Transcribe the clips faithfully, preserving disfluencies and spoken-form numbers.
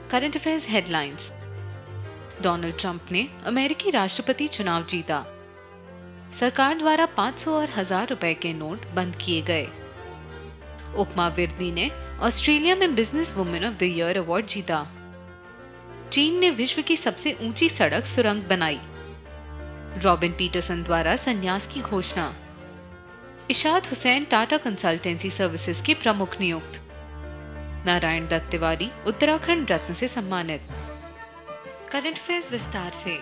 Current affairs headlines. Donald Trump ने अमेरिकी राष्ट्रपति चुनाव जीता। सरकार द्वारा पाँच सौ और हजार रुपए के नोट बंद किए गए। उपमा विर्दी ने ऑस्ट्रेलिया में business women of the year award जीता। चीन ने विश्व की सबसे ऊंची सड़क सुरंग बनाई। रॉबिन पीटरसन द्वारा संन्यास की घोषणा। इशाद हुसैन टाटा कंसल्टेंसी सर्विसेज के प्रमुख नियुक्त। नारायण दत्त तिवारी उत्तराखंड रत्न से सम्मानित। करंट अफेयर्स विस्तार से।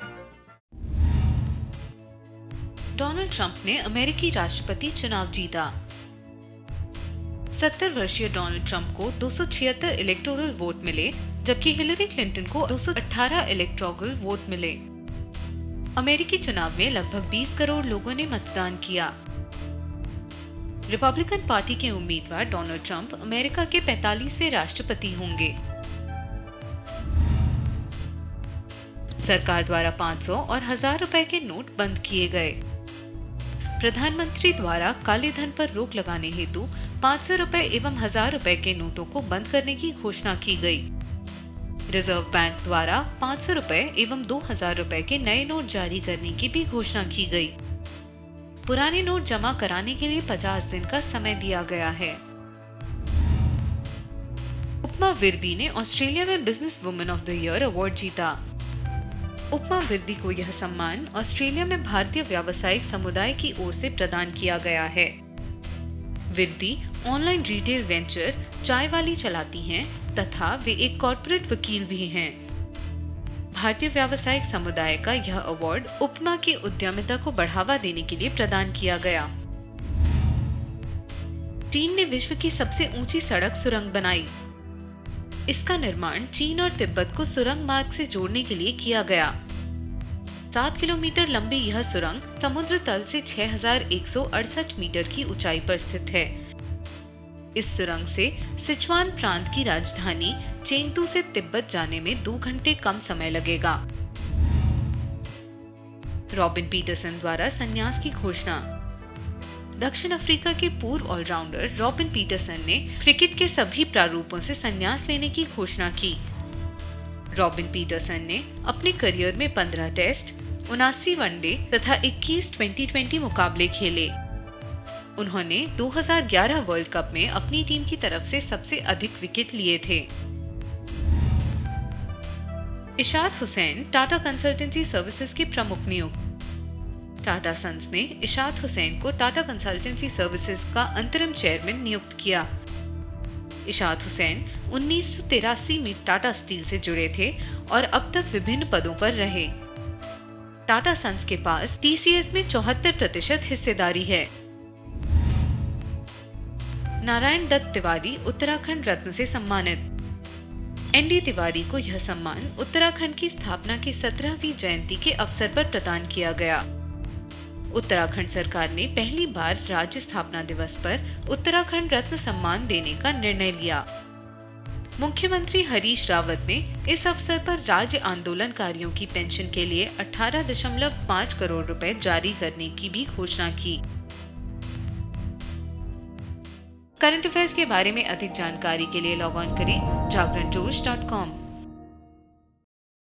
डोनाल्ड ट्रंप ने अमेरिकी राष्ट्रपति चुनाव जीता। सत्तर वर्षीय डोनाल्ड ट्रंप को दो सौ छिहत्तर इलेक्टोरल वोट मिले, जबकि हिलरी क्लिंटन को दो सौ अठारह इलेक्टोरल वोट मिले। अमेरिकी चुनाव में लगभग बीस करोड़ लोगों ने मतदान किया। रिपब्लिकन पार्टी के उम्मीदवार डोनाल्ड ट्रंप अमेरिका के पैंतालीसवें राष्ट्रपति होंगे। सरकार द्वारा पाँच सौ और हजार रुपए के नोट बंद किए गए। प्रधानमंत्री द्वारा काले धन पर रोक लगाने हेतु पाँच सौ रुपए एवं हजार रुपए के नोटों को बंद करने की घोषणा की गई। रिजर्व बैंक द्वारा पाँच सौ रुपए एवं दो हजार रुपए के नए नोट जारी करने की भी घोषणा की गई। पुराने नोट जमा कराने के लिए पचास दिन का समय दिया गया है। उपमा विर्दी ने ऑस्ट्रेलिया में business women of the year award जीता। उपमा विर्दी को यह सम्मान ऑस्ट्रेलिया में भारतीय व्यावसायिक समुदाय की ओर से प्रदान किया गया है। विर्दी ऑनलाइन रिटेल वेंचर चाय वाली चलाती हैं तथा वे एक कॉर्पोरेट वकील भी हैं। भारतीय व्यावसायिक समुदाय का यह अवार्ड उपमा की उद्यमिता को बढ़ावा देने के लिए प्रदान किया गया। चीन ने विश्व की सबसे ऊंची सड़क सुरंग बनाई। इसका निर्माण चीन और तिब्बत को सुरंग मार्ग से जोड़ने के लिए किया गया। सात किलोमीटर लंबी यह सुरंग समुद्र तल से छह हजार एक सौ अड़सठ मीटर की ऊंचाई पर स्थित है। इस सुरंग से सिचुआन प्रांत की राजधानी चेंगतू से तिब्बत जाने में दो घंटे कम समय लगेगा। रॉबिन पीटरसन द्वारा संन्यास की घोषणा। दक्षिण अफ्रीका के पूर्व ऑलराउंडर रॉबिन पीटरसन ने क्रिकेट के सभी प्रारूपों से संन्यास लेने की घोषणा की। रॉबिन पीटरसन ने अपने करियर में पंद्रह टेस्ट, उनासी वनडे तथा इक्कीस ट्वेंटी ट्वेंटी मुकाबले खेले। उन्होंने दो हज़ार ग्यारह वर्ल्ड कप में अपनी टीम की तरफ से सबसे अधिक विकेट लिए थे। इशाद हुसैन टाटा कंसल्टेंसी सर्विसेज के प्रमुख नियुक्त। टाटा सन्स ने इशाद हुसैन को टाटा कंसल्टेंसी सर्विसेज का अंतरिम चेयरमैन नियुक्त किया। इशाद हुसैन उन्नीस सौ तिरासी में टाटा स्टील से जुड़े थे और अब तक विभिन्न पदों पर रहे। टाटा सन्स के पास टी सी एस में चौहत्तर प्रतिशत हिस्सेदारी है। नारायण दत्त तिवारी उत्तराखंड रत्न से सम्मानित। एन डी तिवारी को यह सम्मान उत्तराखंड की स्थापना की सत्रहवीं जयंती के अवसर पर प्रदान किया गया। उत्तराखंड सरकार ने पहली बार राज्य स्थापना दिवस पर उत्तराखंड रत्न सम्मान देने का निर्णय लिया। मुख्यमंत्री हरीश रावत ने इस अवसर पर राज्य आंदोलनकारियों की पेंशन के लिए अठारह दशमलव पाँच करोड़ रुपए जारी करने की भी घोषणा की। करंट अफेयर्स के बारे में अधिक जानकारी के लिए लॉग ऑन करें जागरण जोश डॉट कॉम।